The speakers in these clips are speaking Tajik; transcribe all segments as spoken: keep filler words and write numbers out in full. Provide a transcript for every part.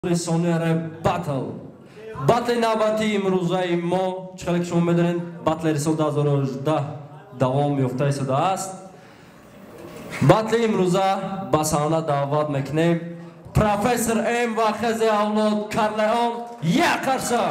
Sonere Battle Battle navbati imrӯзаи мо чӣ хеле ки шумо медонед батлери соли ду ҳазору ҳаждаҳ давом ёфта истодааст. Батли имрӯза ба саҳна даъват мекунем профессор М ва хези авлод Карлеон як қарса.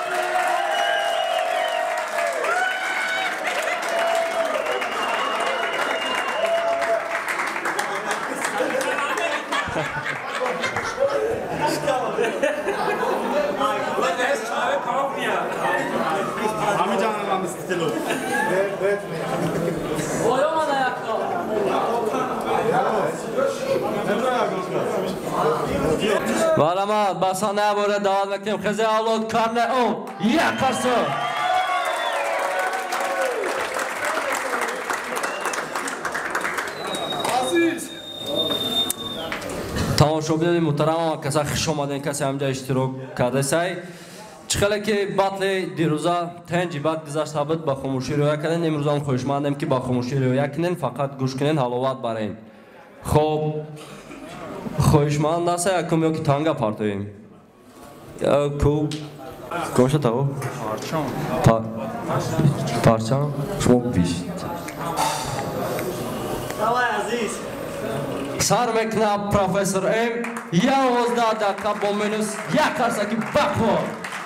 Валамат ба саҳна бора даъват мекунем хези авлод Карлеон як қарса. тамошобинони муҳтарам каса хуш омадед, касе ҳамҷа иштирок кардесай. Чӣ хеле ки батли дирӯза тенҷи бад гузашта буд, ба хомӯшӣ риоя кардем. Имрӯза ҳам хоҳишмандем ки ба хомӯшӣ риоя кунед, фақат гӯш кунед, ҳаловат баред. Хоб хоҳишманд аст якум ёки танга партоем. Яку коша таво? Парчам. Парчам? Шумо пиш. Давай, азиз. Сар мекунад профессор М. Явоздаҳ дақиқа бо минус як қарсаки бақвор.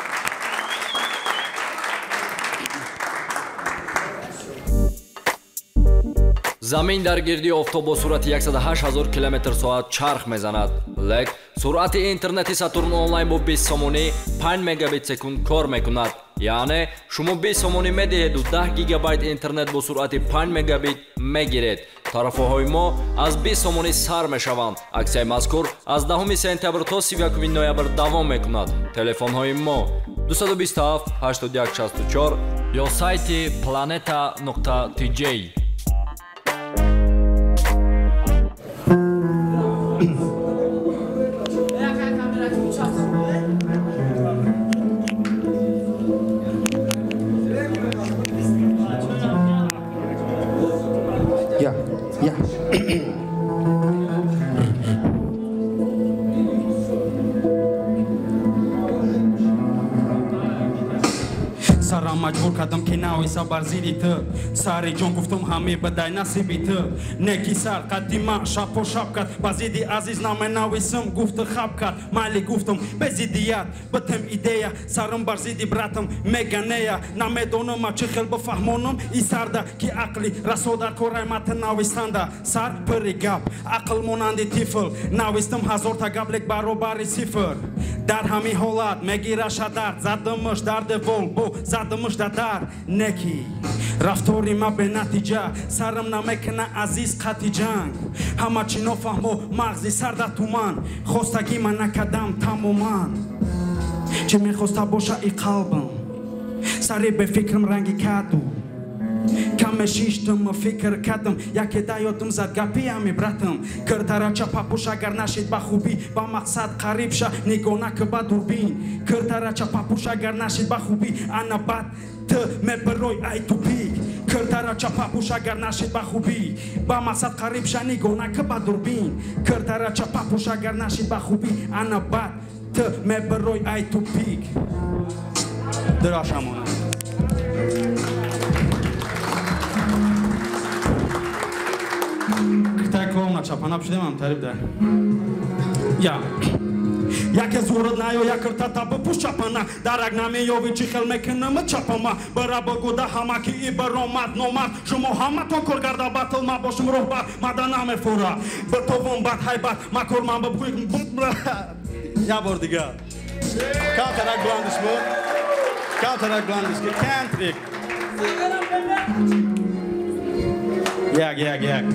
замин дар гирди офтоб бо суръати яксад ҳашт ҳазор километр соат чарх мезанад, лек суръати интернети Сатурн онлайн бо бист сомонӣ панҷ мегабит секунд кор мекунад. яъне шумо бист сомонӣ медиҳеду даҳ гигабайт интернет бо суръати панҷ мегабит мегиред. тарафҳои мо аз бист сомонӣ сар мешаванд. аксияи мазкур аз даҳуми сентябр то си якуми ноябр давом мекунад. телефонҳои мо дуст бист ҳафт ҳаштод як шасту чор ё сайти planeta нуқта tj. Yeah, yeah. Сарам маҷбур кардам ки нависа бар зидди ту. Сари ҷон гуфтум ҳаме бадай насиби ту. Неки сар қадди ман шаб по шаб кард. Ба зидди азиз наменависам гуфту хаб кард. Майли гуфтум бе зиддият битем идея. Сарам бар зидди братам меганея. Намедонам чӣ хел бифаҳмонам и сарда ки ақли расо дар кораи матн навистанда. Сар пири гап ақл монанди тифл. Навистам ҳазорта габлек баробари сифр. Дар ҳамин ҳолат мегираша дард. Задамаш дар девол бо задамаш дар дар неки. Рафтори ма бенатиҷа. Сарам намекуна азиз қати ҷанг. Ҳама чӣ нофаҳмо мағзи сарда туман. Хостагӣ ман накардам тамоман. Чӣ мехоста боша и қалбам. Сари бефикрам ранги каду. Каме шиштам фикр кардам. Яке да ёдам зад гапиями братам. Киртарача папуш агар нашид ба хубӣ ба мақсад қариб ша нигонака ба дурбин. Киртарача папуш агар нашид ба хубӣ ана бад ту мебарой ай тупик. Киртарача папуш агар нашид ба хубӣ ба мақсад қариб ша нигонака ба дурбин. Киртарача папуш агар нашид ба хубӣ ана бад ту мебарой ай тупик. Дурашамона. Китайковна чапана пшидемам тариб да. Я. Яке зурад наё як киртата бипуш чапана. Дарак намеёви чӣ хел мекунам чапама. Бара бигуда ҳама ки и баромад номад. Шумо ҳаматон кор гарда батл ма бошум роҳбар. Мада намефура. Битовон бад ҳайбат макор ман бибуик. Я бор дигар. Камтарак бландиш бо. Камтарак бландиш ки кантрик. Як як як.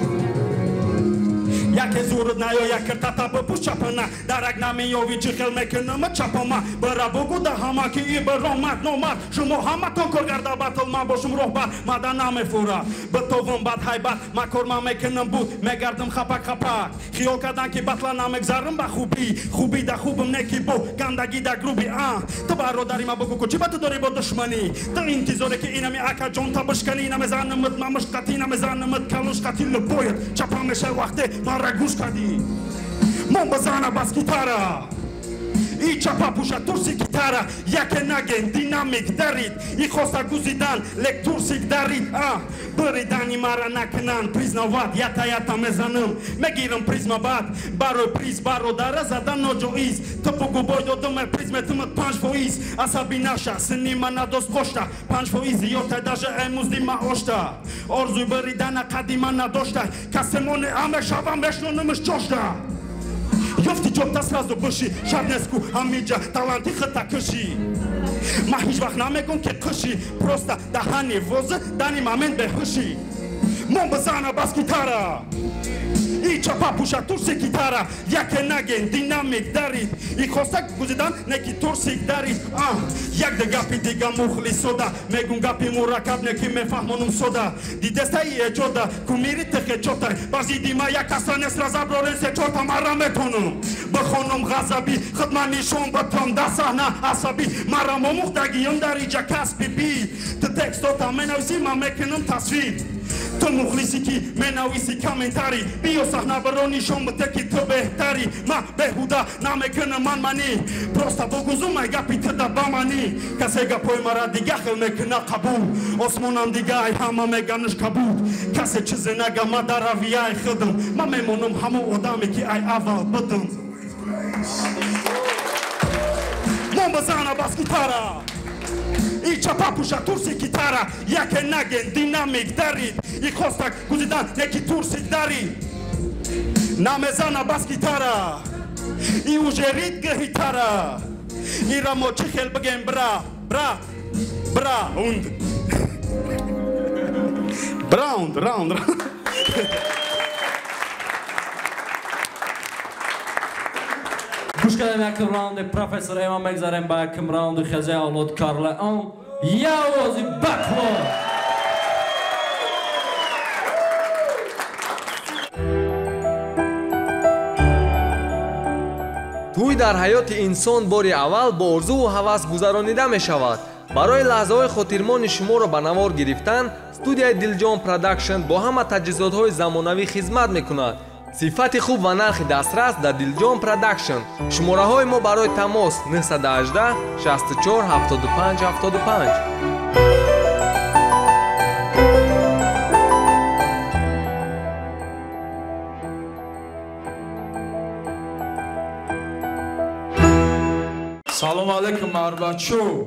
Яке зурад наё як киртата бипуш чапана. Дарак намеёви чӣ хел мекунам чапама. Бара бигуда ҳама ки и баромад номад. Шумо ҳаматон кор гарда батл ман бошум роҳбар. Мада намефура. Битовон бад ҳайбат макор ман мекунам буд. Мегардам хапак хапак. Хиёл кардан ки батла намегзарам ба хубӣ. Хубӣ да хубам не ки бо гандагӣ да грубӣ. А ту бародари ма бигӯ чӣ ба ту дорӣ бо душманӣ. Ту интизоре ки инами акаҷон та бишканӣ. Намезанамат мамушқатӣ намезанамат калушқатӣ лупоят. Чапа мешай вақте мара гӯш кардӣ. Мон базана бас гитара. Icha papusha tursi gitara Yake nagen dinamik darit I khosta guzidan lek tursik darit Bëridani mara naknan Priznovat yata yata mezanım Megirëm prizmabat Baroj priz baro dara zadan no gjoiz Të pugu bojdo dëmer prizmetëmët panç foiz Asabi nasha sënima na dos poshta Panç foiz jota daje e muzdima oshta Orzuj bëridana kadima na doshta Kasemone ame shava meshno në mëshqoshta Jofti gjopta srazo bëshi Sharnesku amidja talanti khëta këshi Ma hiç vaqt namekon ke këshi Prosta da hani vozë Dani moment be hëshi Mon bëzana bas gitara I çapapusha tursi gitara Yake nagen dinamik darit I khostak guzidan neki tursik darit Ah, jak de gapi diga mukhli soda Megun gapi murakab neki me fahmonum soda Di desta i e gjoda Kumiri të ke qotaj Bazi di ma jak asanes razabroren se qota marra me tonum Bëkhonum gazabi Khëtmani shumë bëtëm da sahna asabi Marra mo muhtagi jëndari gjakas bibi Të tekstota menavzima me kënëm tasvir Të mukhlisiki menavisi komentari Bio sahna bëroni shumë teki të behtari Ma behuda na me kënë man mani Prosta boguzuma i gapi të da bamani Ka se gapoj mara digahel me këna kabu Osmonam digaj hama me ganësh kabut Ka se qëzëna ga ma daravija e khëdëm Ma me monëm hamu odami ki aj aval bëdëm Mon bëzana bas gitara I çapapusha tursi gitara Yake nagen dinamik darit I khostak guzidan neki tursik darit Na mezana bas gitara I ujerit gëhitara I ramo qikhel bëgen bra Bra Bra und Brown round گوش کردیم یک راوند پروفسور ایمان بگذاریم با یک راوند خزه اولاد کارل اون یوازی بکلو توی در حیات انسان باری اول با آرزو و هوس گذرانیده می شود. برای لحظه های خاطرمان شما را به نوار گرفتن استودیوی دلجان پروداکشن با همه تجهیزات های زمانوی خدمت می کند. صفت خوب و نرخ دسترس در دلجان پروداکشن. شماره های ما برای تماس نه یک هشت شصت و چهار هفتاد و پنج هفتاد و پنج. سلام علیکم مربچو.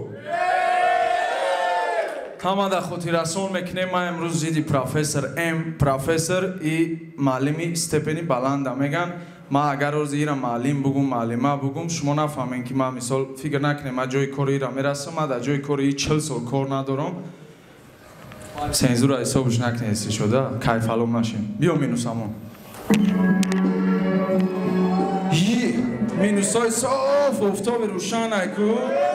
Камада хотирасон мекунем ма имрӯз зидди профессор М профессор и маълими степени баланда меган ма агар рӯзи ира маълим бугум маълима бугум шумо нафаҳмем ки ман мисол фикр накунем ма ҷои кори ира мерасам ма дар ҷои кори чил сол кор надорам сензура ҳисобш накунед ҳисси шуда кайфалом нашем биё минусамон минусҳои соф офтоби рӯшан айку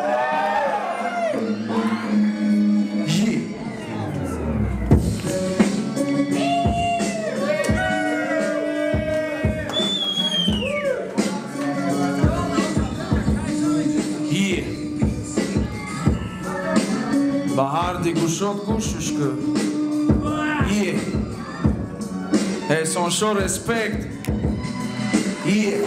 ба ҳарди гӯшот гӯшуш кӯ ие эҳсоншо респект ие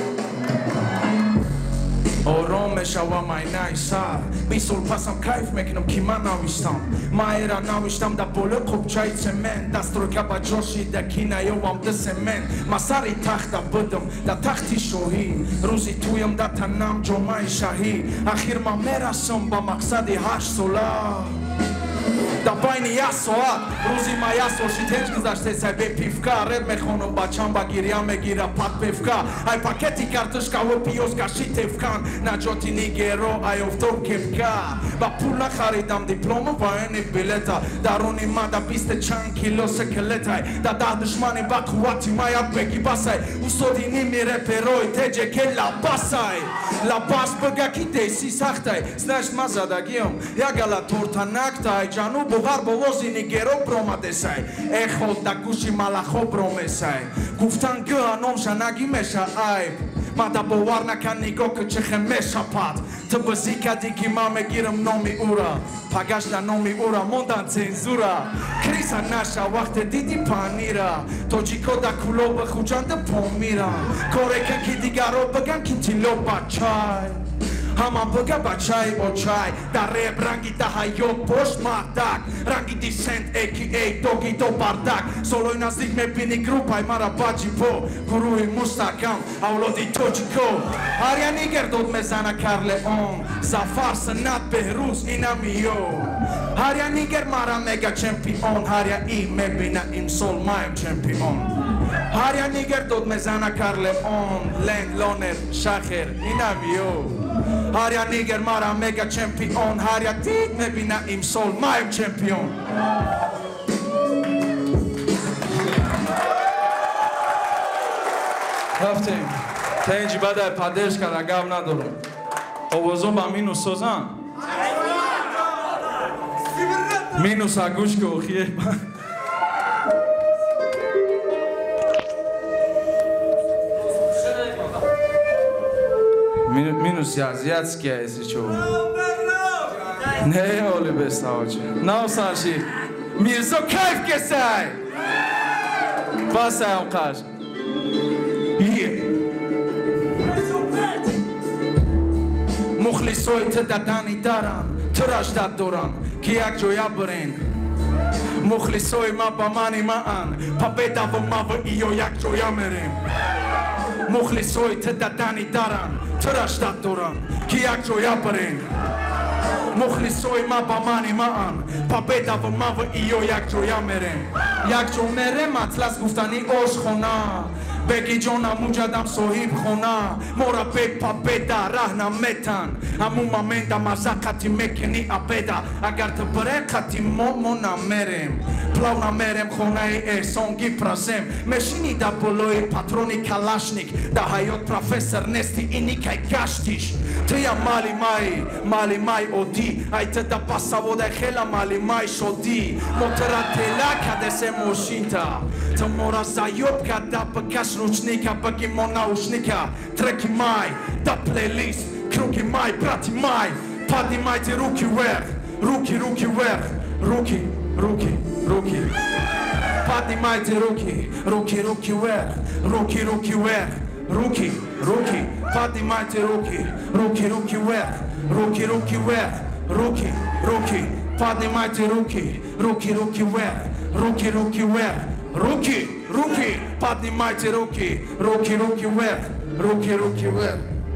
ором мешавам айнаи сар бист сол пасам кайф мекунам ки ман навиштам ман эра навиштам дар болои қубчаи цемент дастройка ба ҷошида ки наёвам дисти мен ман сари тахта будам дар тахти шоҳӣ рӯзи тӯям дар танам ҷомаи шаҳӣ ахир ман мерасам ба мақсади ҳашт сола дар байни як соат рӯзи ма як сол шитеҷ гузаштесай бе пивка реп мехонам бачам ба гирья мегира пат певка ай пакети картошкаву пиёз кашитевкан наҷоти нигеро ай офтоб кепка ба пула харидам диплому военни билета даруни ма да бисту чанд кило секелетай да даҳ душмани ба қуввати ма як бегибасай устоди ними реперои теҷе ке лабасай лабас бага ки деси сахтай знаеш ма задагиам як гала торта нактай ҷануб буғар бовози нигеро бромадесай эхол да гӯши малахо бромесай гуфтан гӯа номша наги меша айб мада бовар накан нигоҳ ки чехе мешапад ту базӣ кардӣ ки ман мегирам номи ӯра пагашта номи ӯра мондан цензура криза наша вақте диди панира тоҷико да куло бихуҷанда помира коре кан ки дигаро биган ки тилло бачай Haman băga bacai ocai Dar rap rangi da hayot poșt mardac Rangi descent aka Doggy do bardac Solo in azig me bini grupa ai mara baci po Gurui mustakam Aulo di tochiko Aria niger dod mezana Carleon Zafar sanat behruz inamio Aria niger mara mega champion Aria i me bina im sol maim champion Aria niger dod mezana Carleon Land loner shacher inamio Aria niger mara mega champion Aria tit me bina im sol maim champion رفتیم تا اینجی بعد پدرش کرد اگه ندارم آوازو با مینو سوزن مینو سگوش که اخیه مینو سیازیت سکیه ایسی چو نه اولی بسته آجه نو سرشی میرزو کیف کسی بس هم قش مخلصوی تدادانی دارن تراش داد دوران که یک جویا برین مخلصوی ما با منی ما ان پاپیدا و ما و ایو یک جویا مریم مخلصوی تدادانی دارن تراش داد دوران که یک جویا برین مخلصوی ما با منی ما ان پاپیدا و ما و ایو یک جویا مریم یک جو مریم اطلس گفتنی اوش خونا بگی جانم موجدم صاحب خونه مورا بگ پاپیدا رهنم میتن همون مامنده مزاقتی میکنی ابدا اگر تو بره قطی ما نمیریم پلاو نمیریم خونه احسانگی پرسیم میشینی دا بلوی پاترونی کلاشنیک دا حیات پروفسور نستی اینی که گشتیش تیا مالی مای مالی مای اودی ایت دا پاساوده خیلا مالی مای شدی موترا تلا کده سه موشینتا تو مورا زایوب کده بکش ручника, богимо наушника Треки май, да плейлист Круги май, брати май Поднимайте руки вверх Руки, руки вверх Руки, руки, руки Поднимайте руки Руки, руки вверх Руки, руки вверх Руки, руки Поднимайте руки Руки, руки вверх Руки, руки вверх Руки, руки Поднимайте руки Руки, руки вверх Руки, руки вверх Руки, руки, поднимайте руки, руки, руки вверх, руки, руки вверх.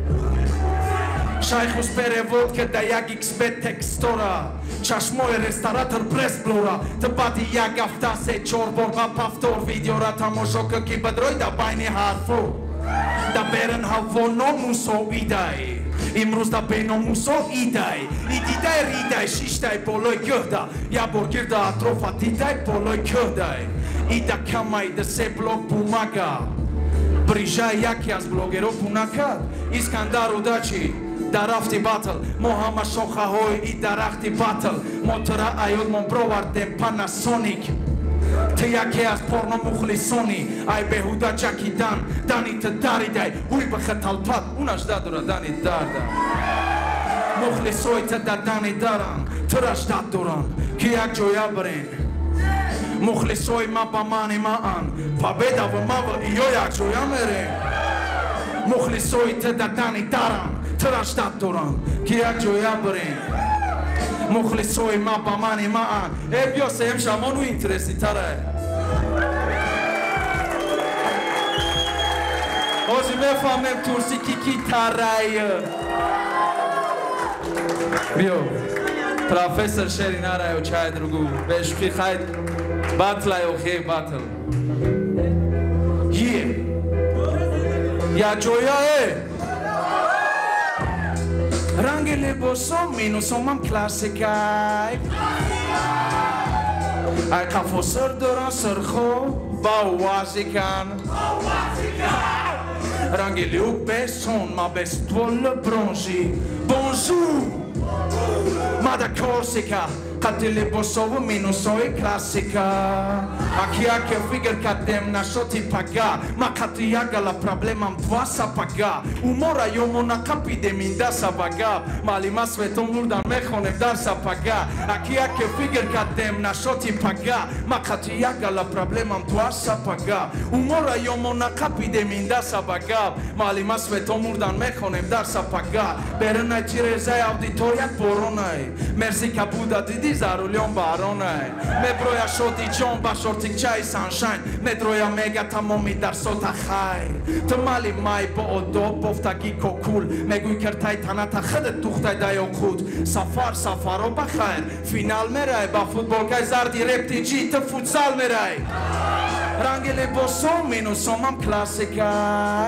Шайхус переводка да як икс-пет текстора, чашмой ресторатор пресс-блора, тъпати як автасе чорборба повтор, видеора тамошока ки бадрой да байни харфо, да берен халфо но мусо идай. امروز دا بیناموسا ایدای ایدیدای ریدای شیشتای بالای گهدا یا برگیر دا اطرافا دیدای بالای گهدای ایدا کمای دا سه بلوگ بومگا بریجای یکی از بلوگرو بونکد اسکندر و داچی در رفتی باتل ما همه شاخه های ای درختی باتل موتره ایود من برووردیم پاناسونیک تو یکی از پورنو مخلصونی ای بهودا چکیدن دانی تا داریدای اوی بخطال پاد اونش دادورا دانی داردن مخلصوی تا دانی دارن ترش داد دوران که یک جویا برین مخلصوی ما با مانی ما ان پابیدا و ما و ایو یک جویا مرین مخلصوی تا دانی دارن ترش داد دوران که یک جویا برین مخلصوی ما با منی ما ان ای بیا سهم شمانو اینترسی تره بازی میفهمم تورسی کی کی تره بیا پروفسور شری نره و چای درگو بشکی خید بطل و خی بطل یه یا جویا ای رنگ لباسم مینوسم هم کلاسیکای ای کافو سر دارن سرخو با وازیکن رنگ لیوک بسون ما بستول برونزی بونزو ما دا کورسیکا خط لباسا و مینوسای کلاسیکا Aqui que figure cadem na shoti paga ma katia gala problemam tvasa paga umora yomona kapide minda sabaga malima svetom murdan mekhonem darsa paga Aqui que figure cadem na shoti paga ma katia gala problemam tvasa paga umora yomona kapide minda sabaga malima svetom murdan mekhonem darsa paga berna tirezay auditoriat boronay merci kabuda didi zarulion baronay mebroya shoti chon ba shortik chai sunshine metroya mega tamomi dar sota khay tmali mai bo odo boftagi kokul meguy kertay tanata khadet duxtay dayo khud safar safaro ba khair final meray ba futbol kay zardi repti ji te futsal meray rangele bosom minu somam klassikay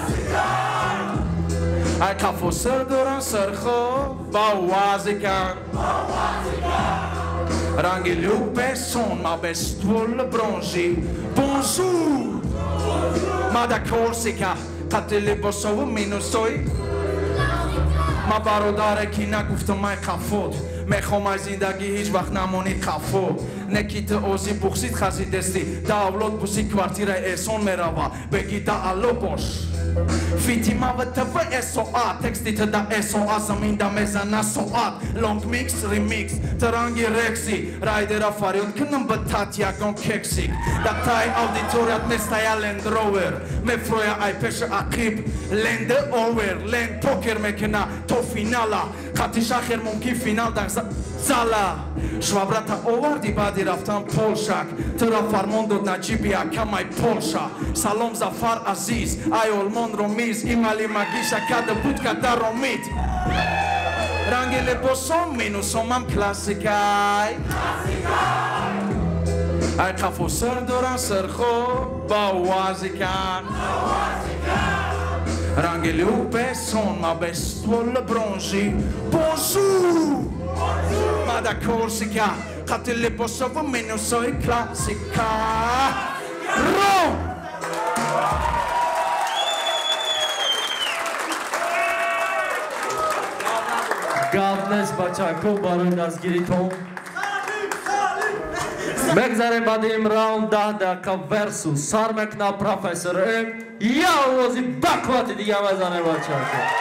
ay kafo ser doran serkho ba wazikan ba wazikan Rangelu person ma bestuol bronzi Bonjour Ma da Corsica Qatili boso minusoi Ma barodare ki nagufta mai khafod Mekhom ay zindagi hich vaqt namoni khafod Nekit ozi buxsit khazi desti Davlot busi kvartira eson merava Begi da allo bosh Fitima vtv soat textit da soa zaminda mezana soat long mix remix tarangi rexi rider afariot knam batatia gon keksik da tai auditoriat mestaya land rover me froya ay pesha akib land over land poker mekna to finala khatisha khair mumkin final da zala shvabrata ovardi badi raftan polshak tra farmondo najibi akamay polsha salom zafar aziz ay olmon romiz imali magisha kada budka da romit rangele bosom minu somam klassikay ay khafo ser doran serkho ba wazikan rangele person ma bestol bronzi bonjour ma da Corsica Qatili bosom minu soy klassika Rome Գավնես բաչակով բարոն դասգիրիթոմ Մեկ զարեմ բադիմ ռաուն դահ դակա վերսուս Սարմեկնա պրոֆեսոր եմ Я ուզի բակվատի դիգամ ազան է բաչակով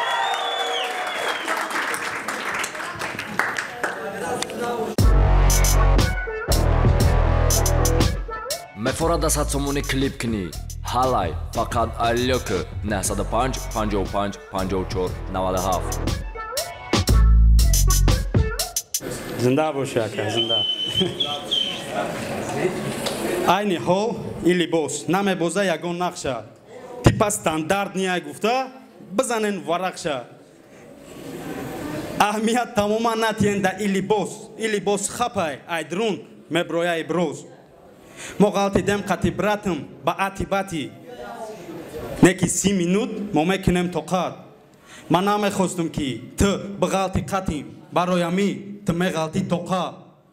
Մեֆորա դասացումունի կլիպ կնի Հալայ, պակատ այլյոքը Նասադը պանջ, պանջով պանջ, պանջով չոր, նավալը հավ Zında boş yaka, zında. Aynı hol, ili boz. Name boza yagon nakşa. Tipa standartniya gufta, bazanen varakşa. Ahmiyat tamamen natiyenda ili boz. İli boz xapay, aydrun, mebroya ibroz. Moğalti dem katibratım, ba atibati. Neki si minut, momekinem tokat. Maname khostum ki, tı, bğalti katim, baroyami. تمغالتی توقع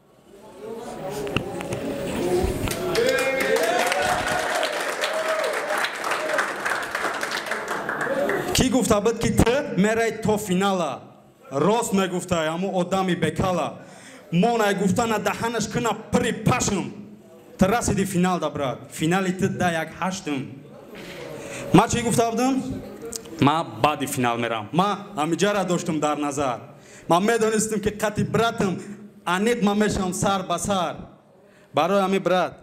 کی گفته بود که تو میری تو فینالا راست میگفته اما آدمی بکالا ما نگفته نه دهنش کنه پری پاشم تو رسیدی فینال دا براد فینالی تو دا یک هشتم ما چی گفته بودم؟ ما بعدی فینال میرم ما همیجا را داشتم در نظر ما میدونستم که قطعی براتم انید ما میشم سر بسر برای همی برات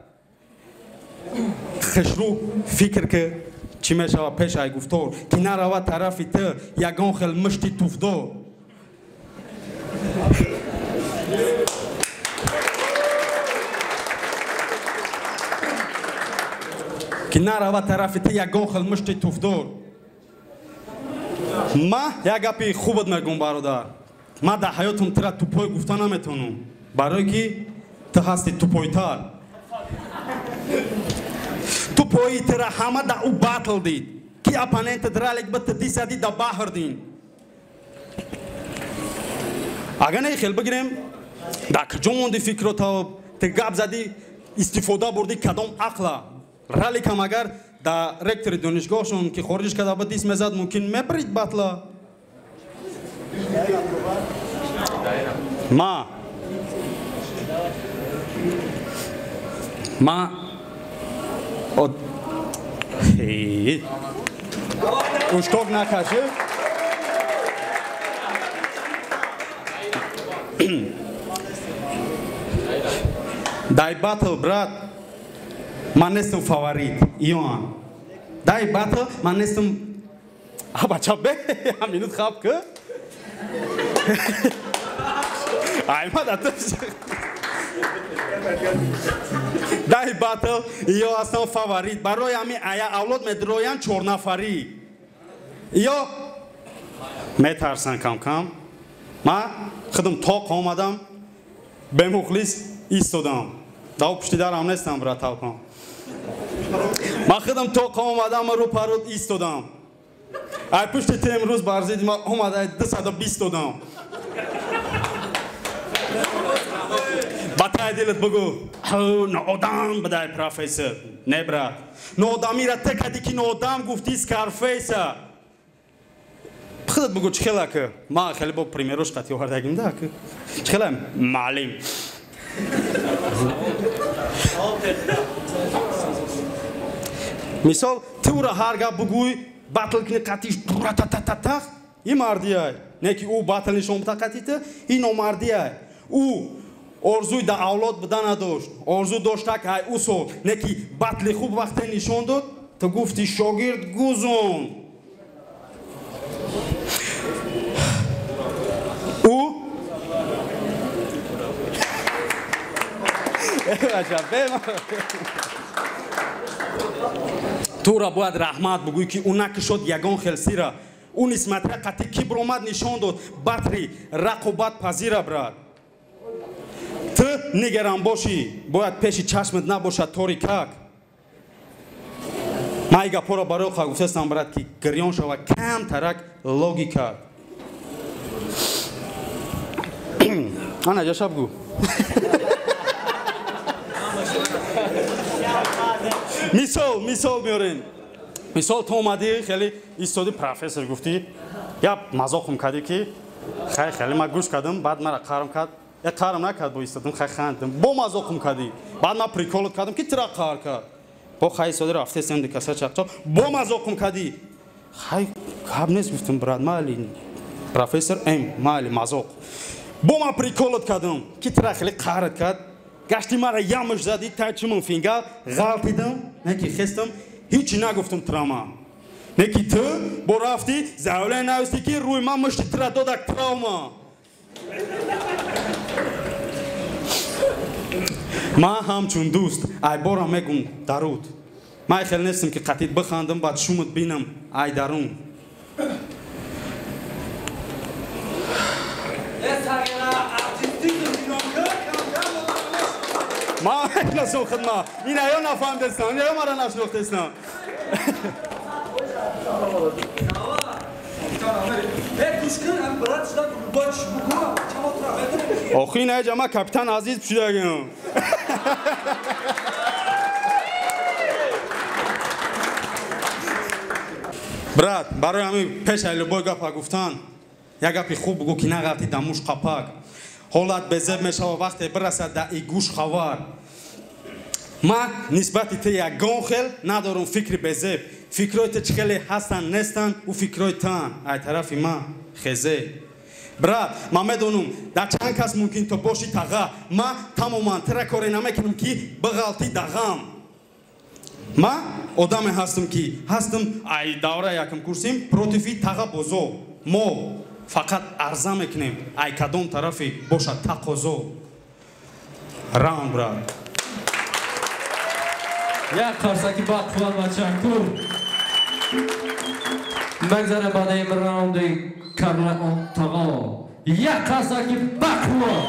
خشرو فکر که چی میشود پیش ای گفتار که نرود طرفی تو یگان خیل مشتی توفدو که نرود طرفی تو یگان خیل مشتی توفدو ما یک گپی خوبت میگم برادر ما در حیاتم ترا توپای گفتن نمیتونم برای که تو هستی توپایتر توپایی ترا همه در او باتل دید که اپاننت درالیک بت دیسادی در بحر دین اگر نه خیل بگیریم در کجا دی فکر تا تگاب زدی استفاده بردی کدام عقلا رالیک هم اگر در رکتر دانشگاهشون که خارجش کرده بود دیس مزد ممکن مبرید بطلا ما ما هی اشتاق نکشه дай батл брат من نیستم فاوریت ایوان дай батл من نیستم بچه به همینوت خواب که аймад аташ дай батл ё ҳастам фаворит барои ҳамин ая авлод медроян чорнафарӣ ё метарсан камкам ман худам тоқ омадам бемухлис истодам дав пушти дарам нестам брат талкам ман худам тоқ омадам рӯ парӯ истодам ай пушти ти имрӯз барзид ман омада дусаду бистодам батай дилат бугу ноодам бадай профессор не брат ноодамира те кади ки ноодам гуфти скарфейса худат бугу чхела ки ма хеле бо примерош қати овардагим да ки чхела маълим мисол тура ҳар гап бугуй батл кини қатиш дурататататах и мардияй не ки ӯ батл нишон бита қатита и номардияй ӯ орзуи да авлод буда надошт орзу дошта ки ай усо не ки батли хуб вақте нишон дод ту гуфти шогирд гузон ӯ тура бояд раҳмат бугӯй ки ӯ накишод ягон хелсира ӯ нисбатра қати ки биромад нишон дод батри рақобат пазира брат ту нигаран бошӣ бояд пеши чашмат набошад торикак ман и гапҳоро барои хоҳ гуфтастам брат ки гирён шава кам тарак логика ана ҷашаб гу мисол мисол меорем мисол ту омадӣ хеле истоди профессор гуфтӣ я мазоқм кардӣ ки хай хеле ман гӯш кардам баъд мара қарм кард я қарм накард бо истодам хай хандидам бо мазоқм кардӣ баъд ман приколот кардам ки тира қар кард бо хай истоди рафтестем дикаса чақчо бо мазоқм кардӣ хай гап нест гуфтам брат майли профессор м майли мазоқ бо ман приколот кардам ки тира хеле қард кард гашти мара ямш задӣ тачимон фингал ғалтидам не ки хестам ҳичи нагуфтам трама не ки ту бо рафти заявление нависти ки рӯи ман мушти тира додак травма ман ҳамчун дӯст айбора мегум даруд ман хеле нестам ки қатид бихандам баъд шумат бинам ай дарун ман насон хидма ина ё нафаҳмидастам ё мара нашнохтастам охи ина ҷама капитан азиз пушидагам брат барои ҳамин пешаи любой гапа гуфтан як гапи хуб бугӯ ки нағалти да муш қапак ҳолат безеб мешава вақте бирасад да и гӯш хавар ман нисбати ти ягон хел надорам фикри безеб фикрои ти чӣ хеле ҳастан нестан ӯ фикрои тан ай тарафи ман хезе брат ман медонам дар чанд кас мумкин то боши таға ман тамоман тира коре намекунам ки биғалти дағам ман одаме ҳастам ки ҳастам ай давра якум курсим противи таға бозо мо фақат арза мекунем ай кадом тарафи бошад тақозо раунд брат як қарсаки бақувват ва чанкур мегзара баъдаи раунди карла тағо як қарсаки бақувват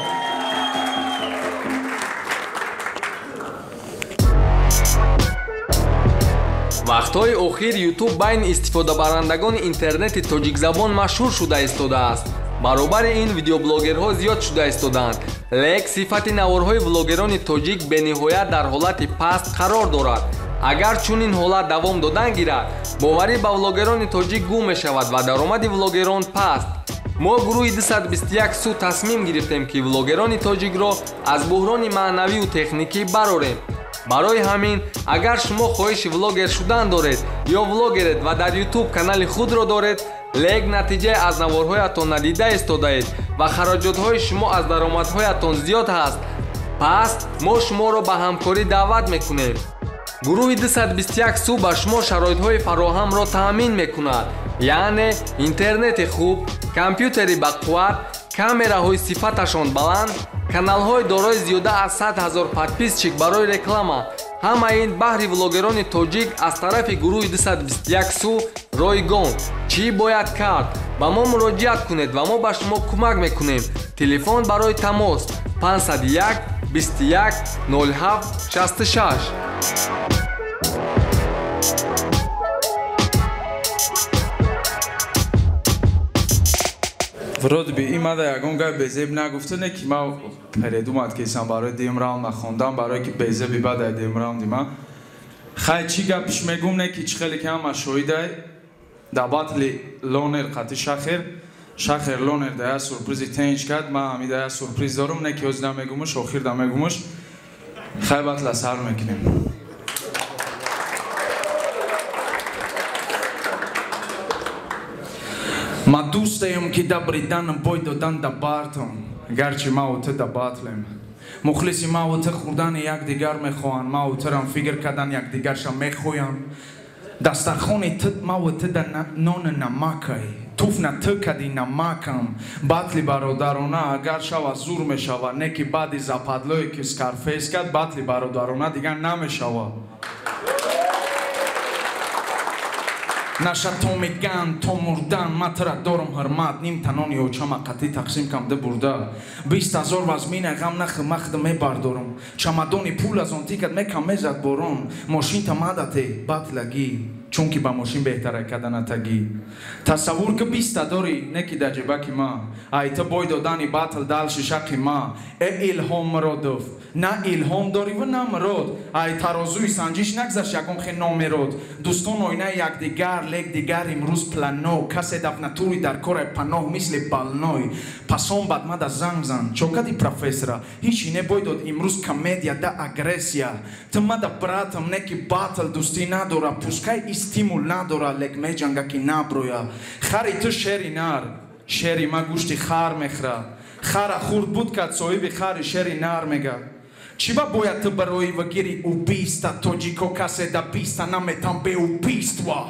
вақтҳои охир ютуб байни истифодабарандагони интернети тоҷикзабон машҳур шуда истодааст. баробари ин видеоблогерҳо зиёд шуда истоданд, лек сифати наворҳои влогерони тоҷик бениҳоят дар ҳолати паст қарор дорад. агар чунин ҳолат давом додан гирад, боварӣ ба влогерони тоҷик гум мешавад ва даромади влогерон паст. мо гурӯҳи дусад бисту як су тасмим гирифтем ки влогерони тоҷикро аз буҳрони маънавию техникӣ барорем. барои ҳамин агар шумо хоҳиши влогер шудан доред ё влогеред ва дар ютуб канали худро доред лек натиҷае аз наворҳоятон надида истодаед ва хароҷотҳои шумо аз даромадҳоятон зиёд ҳаст, пас мо шуморо ба ҳамкорӣ даъват мекунем. гурӯҳи дусад бисту як су ба шумо шароитҳои фароҳамро таъмин мекунад, яъне интернети хуб, компютери бақувват, камераҳои сифаташон баланд, каналҳои дорои зиёда аз сад ҳазор подписчик барои реклама. ҳамаи ин баҳри влогерони тоҷик аз тарафи гурӯҳи дусад бисту як су ройгон. чӣ бояд кард? ба мо муроҷиат кунед ва мо ба шумо кӯмак мекунем. телефон барои тамос пансад и як бисту як нол ҳафт шасту шаш. вроде би има да ягон гап безеб нагуфта, не ки ма передумад ки сан барои дем раунд нахондам, барои ки безеби бадай дем раунди ма. хай чӣ гап пиш мегум, не ки чӣ хеле ки ҳама шоҳидай да батли лонер қати шахер шахер лонер да я сурпризи тенҷ кард, ма ҳами да я сурприз дорум, не ки ҳозир да мегумуш охир да мегумуш. хай батла сар мекунем. ма дӯстаем ки да бриданам бой додан да бартам, гарчи маву ту да батлем. мухлиси маву ту хурдани якдигар мехоҳанд, маву турам фикр кардан якдигарша мехӯям. дастархони ту маву ту да нони намакай, туфна ту кади намакам. батли бародарона агар шава зур мешава, не ки баъди западлое ки скарфейс кард, батли бародарона дигар намешава. наша то меган то мурдан, ма тура дорам ҳурмат, ним танони очама қатӣ тақсим камда бурда. бист ҳазор вазмина ғам нахи махда мебардорам, чамадони пул аз он тикат мекам мезад борон. мошинта мадате батлагӣ, чунки ба мошин беҳтара каданатагӣ. тасаввур ки биста дори, не ки да ҷебаки ма, ай ту бой додани батл дал шишақи ма. э илҳом муродов, на илҳом дори ва на мурод, ай тарозуи санҷиш нагзаш ягон хе номерод. дӯстон оинаи якдигар, лек дигар имрӯз плано, касе дафнатури дар кора паноҳ мисли балной. пасон бадмада занг зан, чокади профессора, ҳичи не бой дод имрӯз комедия да агрессия. ту мада братам, не ки батл дӯстӣ надора, пускай стимул надора, лек меҷанга ки наброя. хари ту шери нар, шери ма гӯшти хар мехӯра. хара хурд буд кад соҳиби хари шери нар мега. чӣ ба бояд ту барои ва гири убиста, тоҷико касе да биста наметам бе убийства.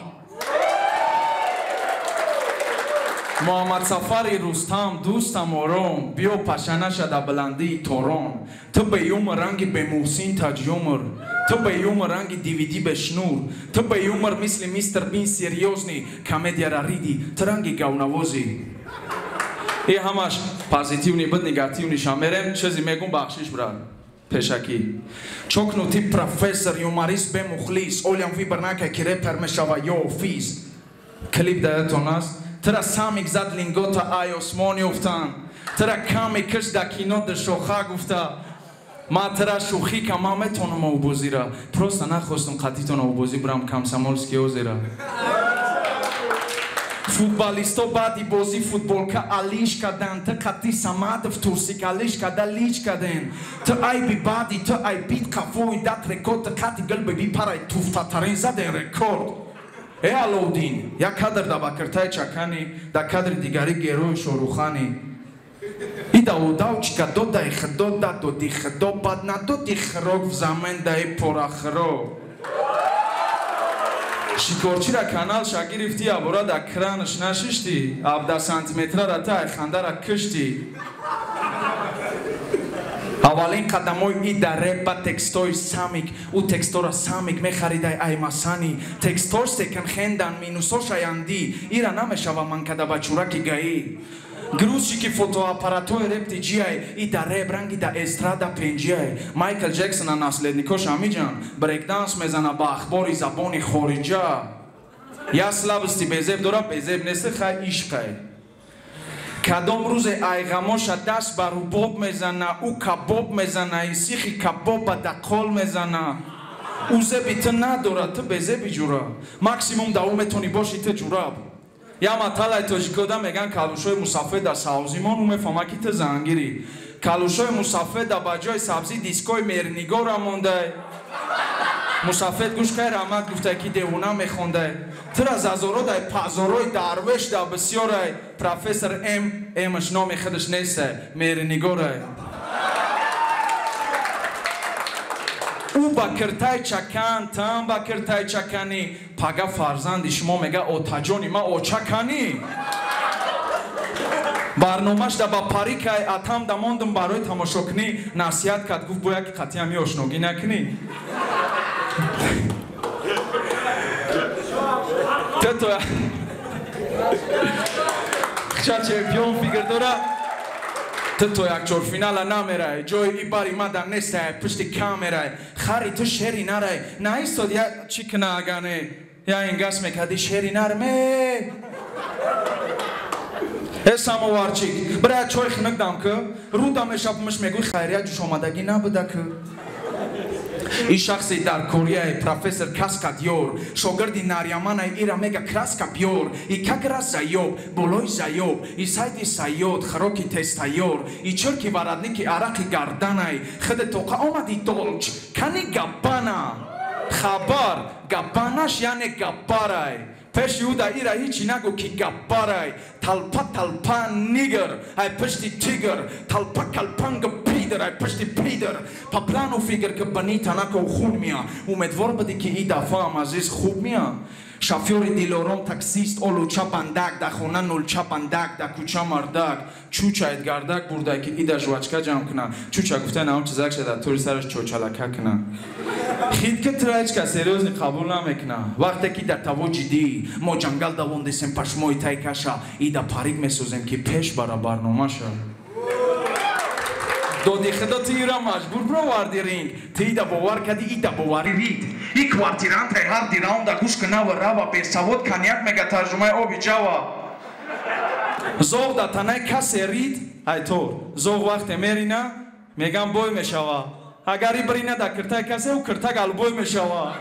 муҳаммад сафари рустам дӯстам ором, биё пашанаша да баландии торон. ту беюмр ранги бемуҳсин таҷюмр, ту беюмр ранги дивиди бешнур, ту беюмр мисли мистер бин серьёзни комедияра риди, ту ранги гавнавози. и ҳамаш позитивни буд, негативниша мерем. чизе мегум бахшиш брат пешакӣ. чокнути профессор юморист бемухлис, олям вибр накай ки репер мешава ё офис. клип даятон аст. тура самик зад лингота ай осмони уфтан, тура ками киш да кино да шоха гуфта. ма тура шӯхӣ ка ма метонам овбозира, просто нахостам қатитон овбозӣ бурам камсамолски озера. футболисто баъди бозӣ футболка алиш кадан, ту қатӣ самадов турсикалиш када лич каден. ту айби баъди ту айбид қафои дат рекорд, ту қати гилбеби парай туфтатарин заден рекорд. э аловдин, як кадр да бакиртай чакани, да кадри дигари герои шорухани. ида удавчика додай худо да доди худо, бад надоди хирок в замен даи порахиро. шикорчира каналша гирифти, абора да кранш нашишти, абда сантиметрара тай хандара кишти. аввалин қадамои ида реп ба текстои самик, ӯ текстора самик мехаридай аймасани. текстор секан хендан минусоша янди, ира намешава манкада ба чураки гаи. грузчики фотоаппаратои репти ҷиай, ида реп ранги да эстрада пенҷиай. майкл ҷексона наследникош амиҷан, брекданс мезана ба ахбори забони хориҷа. я слабости безеб дора, безеб нести, хай ишқай. кадом рӯзе айғамоша даст ба рубоб мезана, ӯ кабоб мезана, и сихи кабоба да қол мезана. ӯ зеби ту надора, ту безеби ҷура, максимум да ӯ метони боши ту ҷураб. я маталай тоҷикода меган калушои мусафеда савзимон, ӯ мефаҳма ки ту зангирӣ. калушои мусафеда ба ҷои сабзӣ дискои мернигора мондай. مسافت گوش خیر آمد گفته که دیوونه میخونده تر زازورو دای پازوروی داروش دا بسیاره پروفسور ام امش نام خودش نیسته میری نگوره او با کرتای چکن تم با کرتای چکنی پاگا فرزندی شما میگه اوتاجونی ما اوچکانی برنامهش دا با پاریکای اتم دا موندم برای تماشا کنی نصیحت کرد گفت باید که قطعی همی آشناگی نکنی تو خشا چمپیون فیگر داره تو یک چور فینال نمیره جای ای باری مدن نیسته پشت کامره خری تو شهری نره نه ایستاد یا چی کنه اگانه یا اینگاس میکردی شهری نرمه اسم وارچیک برای چوی خنک دام که رو دامش اپمش میگوی خیریت جوش آمدگی نبوده که این شخصی در کره پروفسور کاسکادیور شاگردی ناریامان ایرا میگه کراسکاپیور ای کاگراس زایوب بولوی زایوب ای سایدی سایود خروکی تستایور ای چرکی ورادنیکی عراقی گردنای خد توقع آمدی دولچ کنی گبانا خبر گباناش یعنی گبارای پشت یودا ایرا هیچی نگو که گبارای تلپا تلپا نیگر ای پشتی تیگر تلپا کلپانگ پیدر ای پشتی پیدر پا پلانو فیگر که بنی تنکو خون میا امیدوار بدی که ای دفعه هم عزیز خوب میا شافیور دیلورم تاکسیست اولو چپندک دا خونه نول چپندک دا کوچه مردک چوچه اید گردک برده که ای دا جوچکه جمع کنه چوچه گفته نه اون چیزک شده توری سرش چوچلکه کنه خید که ترایچ که سریوزنی قبول نمیکنه وقتی که در تاو جدی ما جنگل دووندیسیم پشموی تای کشه ای دا پاریک میسوزیم که پیش برا برنامه شد دودی خدا تی را مجبور برو واردی رینگ تی دا باور کردی ای دا باوری رید ای کوارتیران تای هر دی راوند دا گوش کنه و را و پیساود کنیک میگه ترجمه آبی جاوا زوغ دا تنه کسی رید ای طور زوغ وقت میرینه میگم بوی میشوه اگری برینه دا کرتای کسی و کرتای گل بوی میشوه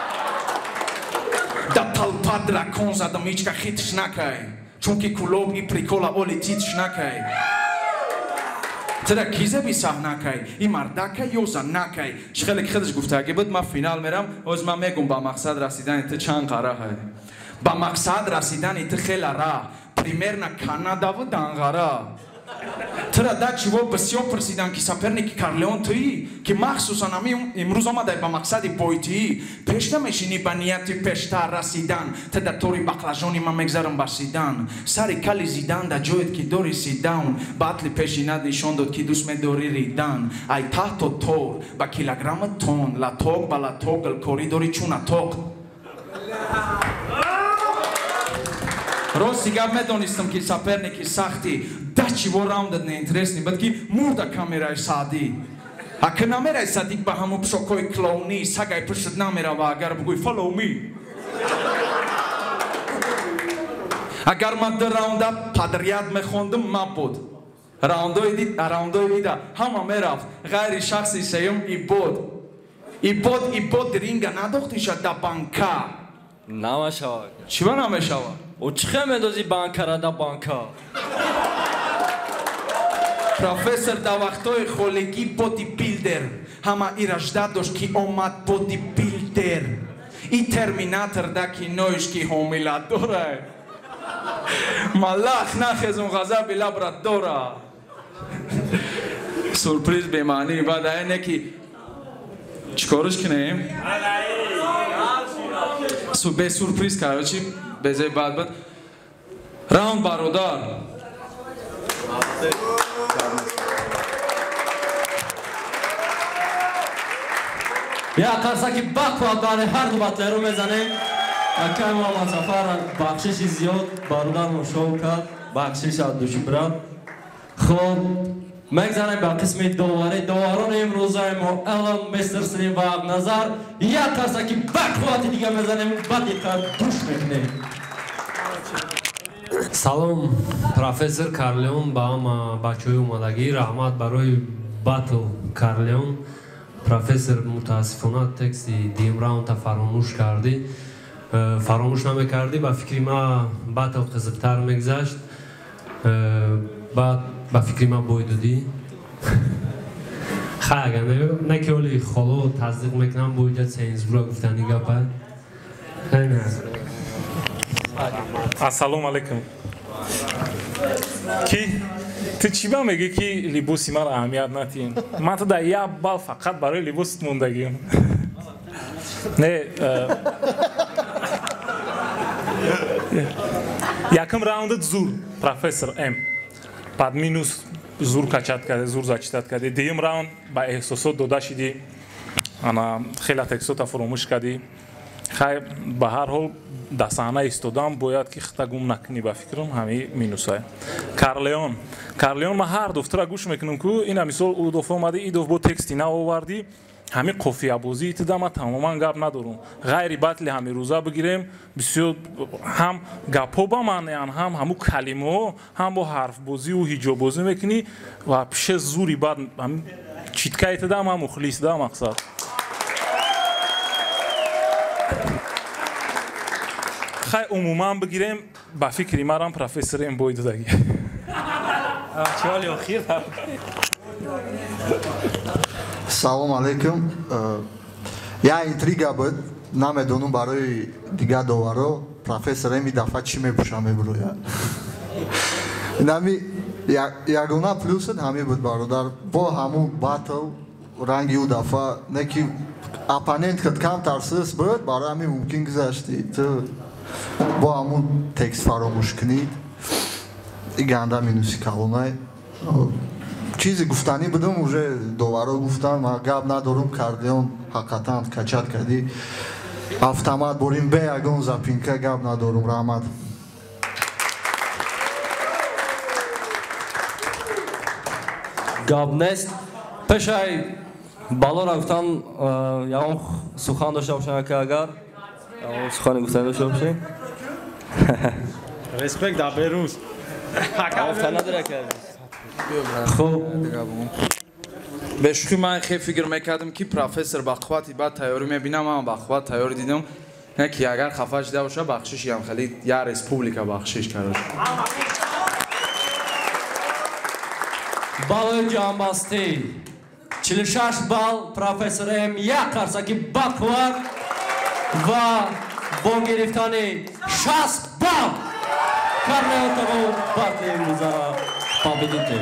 دا تلپا درکون زدم هیچ که خیتش نکای چون که کلوب ای پریکولا اولی تیتش نکای ترا کیزه بی صحنه این مردکه یا زنکه خیلی خودش گفته اگه بود من فینال میرم از من میگم با مقصد رسیدن تو چند قراره با مقصد رسیدن تو خیلی راه پریمیر نه کانادا و دنگاره ترا دا چی و بسیار پرسیدن که سپرنیک کارلیون تویی که مخصوصا همی امروز آمده با مقصد پویتی پیش نمیشینی با نیتی پیشتر رسیدن تا در طوری بقلجانی من مگذارم برسیدن سری کلی زیدن در جوید که دوری سیدن باطلی پیشینت نشان داد که دوست می دوری ریدن ای تحت و تور با کیلوگرام تون لطوق با لطوق کوریدوری چون اتوق راستی گفت میدونستم که سپرنیکی سختی دچی و راوندت نه اینترسنی بلکه مرده کامیرای سادی اگه نمیرای سادی با همو پشوکوی کلونی سگای پشت نمیره و اگر بگوی فالو می اگر من در راونده پدریت میخوندم من بود راوندوی دید راوندوی دیده همه میرفت غیر شخصی سیم ای بود ای بود ای بود رینگا نداختی شد دا بانکا نمشود چی با نمشود؟ او چخه میدازی بانکا را دا بانکا پروفسور دا وقتای خولگی بودی بیلدر همه ایرشده داشت که اومد بودی بیلدر ای ترمیناتر دا که نویش که حاملت داره ملخ نخیزم غذا لبرت داره سورپریز بمانی بعد اینه که چیکارش کنیم؟ سو به سورپریز کرده چی؟ بذاری بعد بعد راوند برادر یا قرصه که بق داره هر دو بطله رو میزنیم اکه ما سفر بخششی زیاد برادر مشاو کرد بخشش از دوشی برد خب مگذاریم به قسم داوری داوران امروزای ما الان مستر سلیم و اب نظر یا قرصه که بق دیگه میزنیم بعد یک دوش میکنیم салом профессор Карлеон ба ҳама бачаҳои омадагӣ раҳмат барои батл Карлеон профессор мутаассифона тексти дим раунда фаромӯш кардӣ фаромӯш намекардӣ ба фикри ман батл қизиқтар мегузашт баъд ба фикри ман бой додӣ خاگه نه که ولی خالو تصدیق میکنم بوده سنزورا گفتنی گپه نه السلام علیکم کی تو چی با میگی که لباسی من اهمیت ندین من تو در یک بال فقط برای لباس موندگیم نه یکم راوند زور پروفسور ام بعد مینوس زور کچات کرده زور زاچتات کرده دیم راوند با احساسات دودا شدی انا خیلی تکسوتا فراموش کردی خیر به هر حال دستانه استودام باید که خطا گم نکنی با فکرم همه مینوسای کارلیون کارلیون ما هر دفتر گوش میکنم که این مثال او دفعه اومده این دفعه با تکستی نه آوردی همه قفی ابوزی اتدام تماما گپ ندارم غیر بطل همه روزا بگیریم بسیار هم گپو با معنی هم همو کلمه هم با حرف بازی و هیجا بازی میکنی و پیش زوری بعد هم چیتکه اتدام هم مخلیص دا مقصد خیلی عموما بگیریم با فکری مرم پروفسور این باید داگی چالی آخیر سلام علیکم یا اینتریگا بود نمیدونم برای دیگه دوارو پروفسور این دفعه چی میپوشم میبروی نمی یگونه پلوس همی بود برادر با همون باتل رنگی او دفعه نکی اپاننت کد کم ترسیس بود برای همی ممکن گذاشتی تو با همون تکست فراموش کنید این گنده مینوسی کلونه چیزی گفتنی بدم اوژه دوباره گفتم ما گپ ندارم کاردیون حقیقتا کچات کردی автомат بریم به یگون زپینکه گپ ندارم رحمت گپ نیست پشای بالا رفتن یا سخن داشته باشن که اگر سخن گفتن داشته باشین ریسپکت دا بروز گفتن نداره که خب به شوخی من خیلی فکر میکردم که پروفسور بخواتی بعد تیاری میبینم من بخوات تیاری دیدم نه که اگر خفه شده باشه بخششی هم خیلی یا ریسپوبلیکا بخشش کرده بالای جانباستی چهل و شش بال پروفسور ام یک قرصکی بخوات و با گرفتن شصت بال کارلیون تو بطل امروز را پابیدید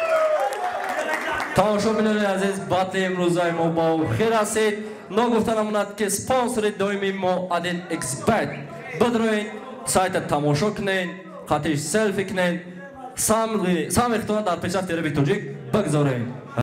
تماشا بیننده عزیز بطل امروز ما با خیر هستید نگفتن امونت که سپانسر دائمی ما عدد اکسپرت بدروین سایت تماشا کنین خاطرش سلفی کنین سام اختوان در پیشرفت تیره بیتوجیک بگذارین